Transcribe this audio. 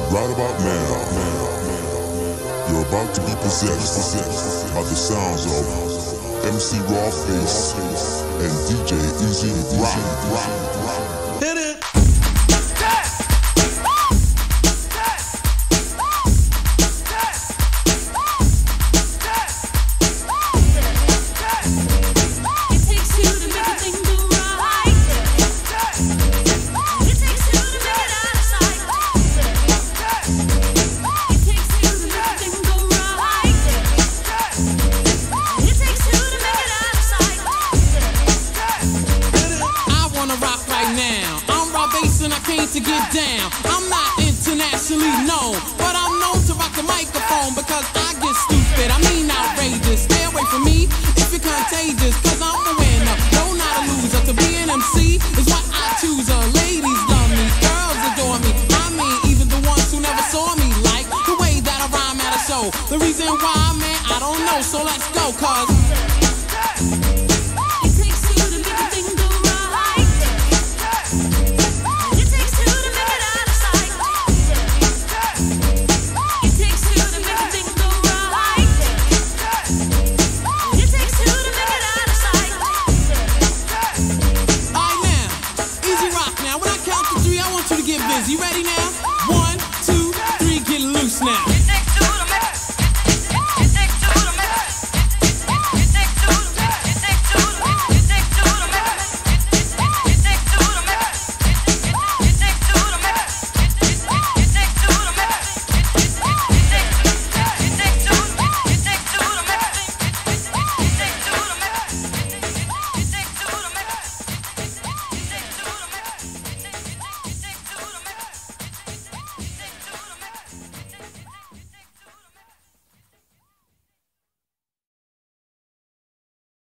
Right about now, you're about to be possessed by the sounds of MC Rawface and DJ Easy Rock. Hit it! To get down, I'm not internationally known, but I'm known to rock the microphone because I get stupid, I mean outrageous. Stay away from me if you're contagious, cause I'm the winner, no not a loser. To be an MC is what I choose. Ladies love me, girls adore me, I mean even the ones who never saw me like the way that I rhyme at a show. The reason why, man, I don't know, so let's go, cause you ready now? 1,